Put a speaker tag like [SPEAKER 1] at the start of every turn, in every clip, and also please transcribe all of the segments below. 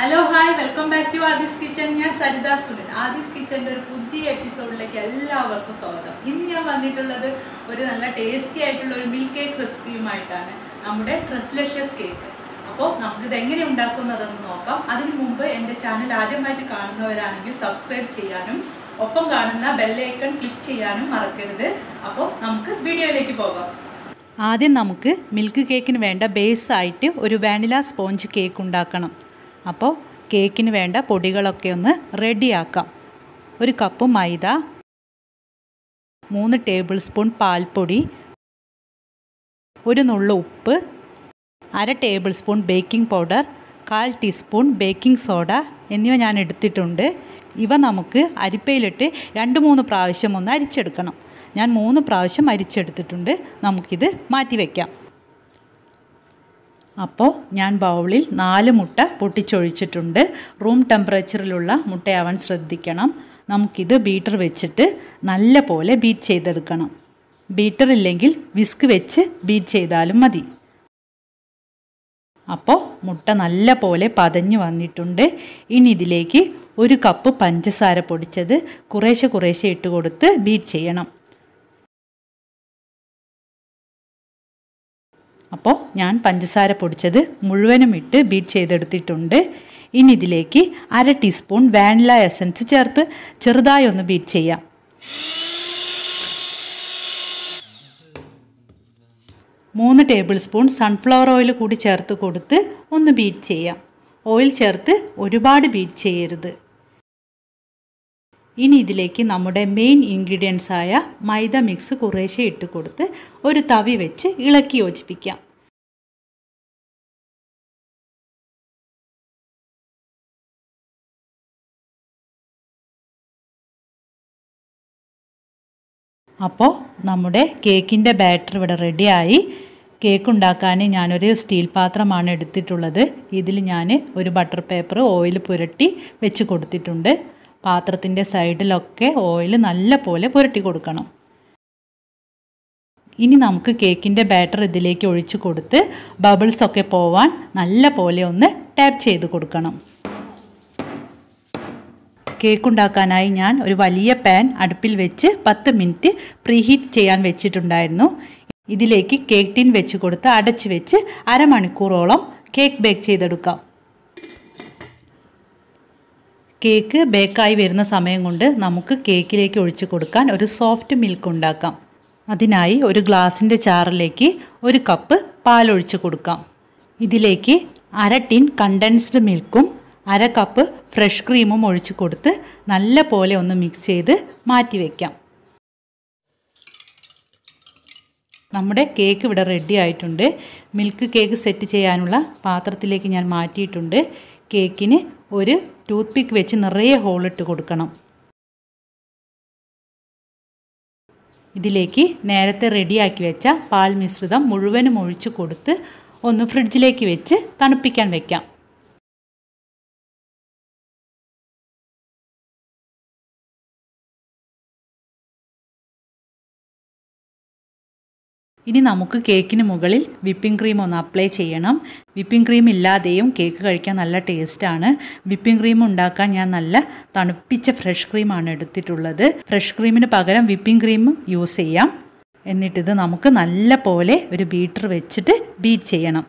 [SPEAKER 1] Hello hi welcome back to Adi's kitchen. ഞാൻ സരിത സുനിൽ. ആദിസ് കിച്ചൻ്റെ ഒരു പുതിയ എപ്പിസോഡിലേക്ക് എല്ലാവർക്കും സ്വാഗതം. ഇന്ന് ഞാൻ വന്നിട്ടുള്ളത് ഒരു നല്ല ടേസ്റ്റി ആയിട്ടുള്ള ഒരു മിൽക്ക് കേക്ക് റെസിപ്പിയുമായിട്ടാണ്, നമ്മുടെ ട്രസ്ലെഷ്യസ് കേക്ക്. അപ്പോൾ നമുക്കിത് എങ്ങനെ ഉണ്ടാക്കുന്നതെന്ന് നോക്കാം. അതിനു മുമ്പ് എൻ്റെ ചാനൽ ആദ്യമായിട്ട് കാണുന്നവരാണെങ്കിൽ സബ്സ്ക്രൈബ് ചെയ്യാനും ഒപ്പം കാണുന്ന ബെല്ലൈക്കൺ ക്ലിക്ക് ചെയ്യാനും മറക്കരുത്. അപ്പോൾ നമുക്ക് വീഡിയോയിലേക്ക് പോകാം. ആദ്യം നമുക്ക് മിൽക്ക് കേക്കിന് വേണ്ട ബേസായിട്ട് ഒരു വാനില സ്പോഞ്ച് കേക്ക് ഉണ്ടാക്കണം. അപ്പോൾ കേക്കിന് വേണ്ട പൊടികളൊക്കെ ഒന്ന് റെഡിയാക്കാം. ഒരു കപ്പ് മൈദ, 3 ടേബിൾ സ്പൂൺ പാൽപ്പൊടി, ഒരു നുള്ളു ഉപ്പ്, 1/2 tablespoon baking powder, 1/4 teaspoon baking soda എന്നിവ ഞാൻ എടുത്തിട്ടുണ്ട്. ഇവ നമുക്ക് അരിപ്പയിലിട്ട് 2-3 പ്രാവശ്യം ഒന്ന് അരിച്ചെടുക്കണം. ഞാൻ 3 പ്രാവശ്യം അരിച്ചെടുത്തിട്ടുണ്ട്. നമുക്കിത് മാറ്റി വയ്ക്കാം. അപ്പോൾ ഞാൻ ബൗളിൽ 4 മുട്ട പൊട്ടിച്ചൊഴിച്ചിട്ടുണ്ട്. റൂം ടെമ്പറേച്ചറിലുള്ള മുട്ടയാവാൻ ശ്രദ്ധിക്കണം. നമുക്കിത് ബീറ്റർ വെച്ചിട്ട് നല്ല പോലെ ബീറ്റ് ചെയ്തെടുക്കണം. ബീറ്റർ ഇല്ലെങ്കിൽ വിസ്ക് വെച്ച് ബീറ്റ് ചെയ്താലും മതി. അപ്പോൾ മുട്ട നല്ല പോലെ പതഞ്ഞു വന്നിട്ടുണ്ട്. ഇനി ഇതിലേക്ക് 1 കപ്പ് പഞ്ചസാര പൊടിച്ചത് കുറേശ്ശെ ഇട്ട് കൊടുത്ത് ബീറ്റ് ചെയ്യണം. അപ്പോൾ ഞാൻ പഞ്ചസാര പൊടിച്ചത് മുഴുവനും ഇട്ട് ബീറ്റ് ചെയ്തെടുത്തിട്ടുണ്ട്. ഇനി ഇതിലേക്ക് 1/2 ടീസ്പൂൺ വാനില എസൻസ് ചേർത്ത് ചെറുതായി ഒന്ന് ബീറ്റ് ചെയ്യാം. മൂന്ന് ടേബിൾ സ്പൂൺ സൺഫ്ലവർ ഓയിൽ കൂടി ചേർത്ത് കൊടുത്ത് ഒന്ന് ബീറ്റ് ചെയ്യാം. ഓയിൽ ചേർത്ത് ഒരുപാട് ബീറ്റ് ചെയ്യരുത്. ഇനി ഇതിലേക്ക് നമ്മുടെ മെയിൻ ഇൻഗ്രീഡിയൻസ് ആയ മൈദ മിക്സ് കുറേശ്ശെ ഇട്ട് കൊടുത്ത് ഒരു തവി വെച്ച് ഇളക്കി യോജിപ്പിക്കാം. അപ്പോൾ നമ്മുടെ കേക്കിൻ്റെ ബാറ്റർ ഇവിടെ റെഡിയായി. കേക്ക് ഉണ്ടാക്കാൻ ഞാനൊരു സ്റ്റീൽ പാത്രമാണ് എടുത്തിട്ടുള്ളത്. ഇതിൽ ഞാൻ ഒരു ബട്ടർ പേപ്പർ ഓയിൽ പുരട്ടി വെച്ച് കൊടുത്തിട്ടുണ്ട്. പാത്രത്തിൻ്റെ സൈഡിലൊക്കെ ഓയിൽ നല്ല പോലെ പുരട്ടി കൊടുക്കണം. ഇനി നമുക്ക് കേക്കിൻ്റെ ബാറ്റർ ഇതിലേക്ക് ഒഴിച്ച് കൊടുത്ത് ബബിൾസൊക്കെ പോവാൻ നല്ല പോലെ ഒന്ന് ടാപ്പ് ചെയ്ത് കൊടുക്കണം. കേക്ക് ഉണ്ടാക്കാനായി ഞാൻ ഒരു വലിയ പാൻ അടുപ്പിൽ വെച്ച് 10 മിനിറ്റ് പ്രീഹീറ്റ് ചെയ്യാൻ വെച്ചിട്ടുണ്ടായിരുന്നു. ഇതിലേക്ക് കേക്ക് ടിൻ വെച്ച് കൊടുത്ത് അടച്ച് വെച്ച് അരമണിക്കൂറോളം കേക്ക് ബേക്ക് ചെയ്തെടുക്കാം. കേക്ക് ബേക്കായി വരുന്ന സമയം കൊണ്ട് നമുക്ക് കേക്കിലേക്ക് ഒഴിച്ച് കൊടുക്കാൻ ഒരു സോഫ്റ്റ് മിൽക്ക് ഉണ്ടാക്കാം. അതിനായി ഒരു ഗ്ലാസിൻ്റെ ജാറിലേക്ക് 1 കപ്പ് പാലൊഴിച്ച് കൊടുക്കാം. ഇതിലേക്ക് 1/2 ടിൻ കണ്ടൻസ്ഡ് മിൽക്കും 1/2 കപ്പ് ഫ്രഷ് ക്രീമും ഒഴിച്ച് കൊടുത്ത് നല്ല പോലെ ഒന്ന് മിക്സ് ചെയ്ത് മാറ്റി വയ്ക്കാം. നമ്മുടെ കേക്ക് ഇവിടെ റെഡി ആയിട്ടുണ്ട്. മിൽക്ക് കേക്ക് സെറ്റ് ചെയ്യാനുള്ള പാത്രത്തിലേക്ക് ഞാൻ മാറ്റിയിട്ടുണ്ട്. കേക്കിന് ഒരു ടൂത്ത് പിക്ക് വെച്ച് നിറയെ ഹോളിട്ട് കൊടുക്കണം. ഇതിലേക്ക് നേരത്തെ റെഡിയാക്കി വെച്ച പാൽ മിശ്രിതം മുഴുവനും ഒഴിച്ച് കൊടുത്ത് ഒന്ന് ഫ്രിഡ്ജിലേക്ക് വെച്ച് തണുപ്പിക്കാൻ വയ്ക്കാം. ഇനി നമുക്ക് കേക്കിന് മുകളിൽ വിപ്പിംഗ് ക്രീം ഒന്ന് അപ്ലൈ ചെയ്യണം. വിപ്പിംഗ് ക്രീം ഇല്ലാതെയും കേക്ക് കഴിക്കാൻ നല്ല ടേസ്റ്റാണ്. വിപ്പിംഗ് ക്രീം ഉണ്ടാക്കാൻ ഞാൻ നല്ല തണുപ്പിച്ച ഫ്രഷ് ക്രീമാണ് എടുത്തിട്ടുള്ളത്. ഫ്രഷ് ക്രീമിന് പകരം വിപ്പിംഗ് ക്രീം യൂസ് ചെയ്യാം. എന്നിട്ടിത് നമുക്ക് നല്ല പോലെ ഒരു ബീറ്റർ വെച്ചിട്ട് ബീറ്റ് ചെയ്യണം.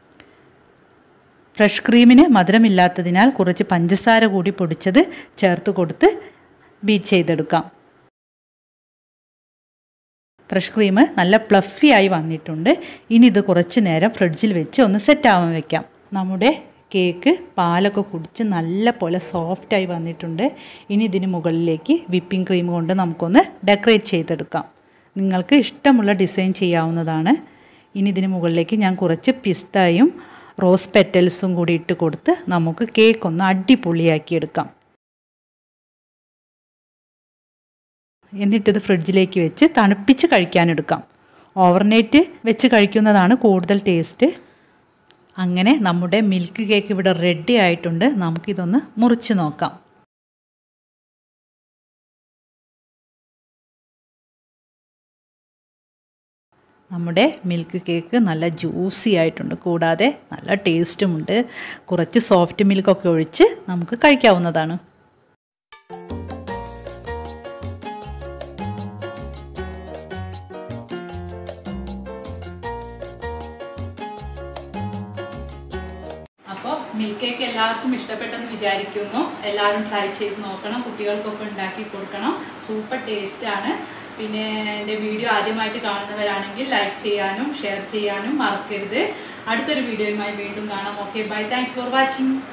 [SPEAKER 1] ഫ്രഷ് ക്രീമിന് മധുരമില്ലാത്തതിനാൽ കുറച്ച് പഞ്ചസാര കൂടി പൊടിച്ചത് ചേർത്ത് കൊടുത്ത് ബീറ്റ് ചെയ്തെടുക്കാം. ഫ്രഷ് ക്രീം നല്ല പ്ലഫി ആയി വന്നിട്ടുണ്ട്. ഇനി ഇത് കുറച്ച് നേരം ഫ്രിഡ്ജിൽ വെച്ച് ഒന്ന് സെറ്റാവാൻ വയ്ക്കാം. നമ്മുടെ കേക്ക് പാലൊക്കെ കുടിച്ച് നല്ല പോലെ സോഫ്റ്റായി വന്നിട്ടുണ്ട്. ഇനി ഇതിന് മുകളിലേക്ക് വിപ്പിംഗ് ക്രീം കൊണ്ട് നമുക്കൊന്ന് ഡെക്കറേറ്റ് ചെയ്തെടുക്കാം. നിങ്ങൾക്ക് ഇഷ്ടമുള്ള ഡിസൈൻ ചെയ്യാവുന്നതാണ്. ഇനി ഇതിന് മുകളിലേക്ക് ഞാൻ കുറച്ച് പിസ്തയും റോസ് പെറ്റൽസും കൂടി ഇട്ട് കൊടുത്ത് നമുക്ക് കേക്ക് ഒന്ന് അടിപൊളിയാക്കിയെടുക്കാം. എന്നിട്ടിത് ഫ്രിഡ്ജിലേക്ക് വെച്ച് തണുപ്പിച്ച് കഴിക്കാനെടുക്കാം. ഓവർനൈറ്റ് വെച്ച് കഴിക്കുന്നതാണ് കൂടുതൽ ടേസ്റ്റ്. അങ്ങനെ നമ്മുടെ മിൽക്ക് കേക്ക് ഇവിടെ റെഡി ആയിട്ടുണ്ട്. നമുക്കിതൊന്ന് മുറിച്ച് നോക്കാം. നമ്മുടെ മിൽക്ക് കേക്ക് നല്ല ജ്യൂസി ആയിട്ടുണ്ട്, കൂടാതെ നല്ല ടേസ്റ്റുമുണ്ട്. കുറച്ച് സോഫ്റ്റ് മിൽക്കൊക്കെ ഒഴിച്ച് നമുക്ക് കഴിക്കാവുന്നതാണ്. അപ്പോൾ മിൽക്ക് കേക്ക് എല്ലാവർക്കും ഇഷ്ടപ്പെട്ടെന്ന് വിചാരിക്കുന്നു. എല്ലാവരും ട്രൈ ചെയ്ത് നോക്കണം, കുട്ടികൾക്കൊക്കെ ഉണ്ടാക്കി കൊടുക്കണം. സൂപ്പർ ടേസ്റ്റാണ്. പിന്നെ എൻ്റെ വീഡിയോ ആദ്യമായിട്ട് കാണുന്നവരാണെങ്കിൽ ലൈക്ക് ചെയ്യാനും ഷെയർ ചെയ്യാനും മറക്കരുത്. അടുത്തൊരു വീഡിയോയുമായി വീണ്ടും കാണാം. Okay, bye. Thanks for watching.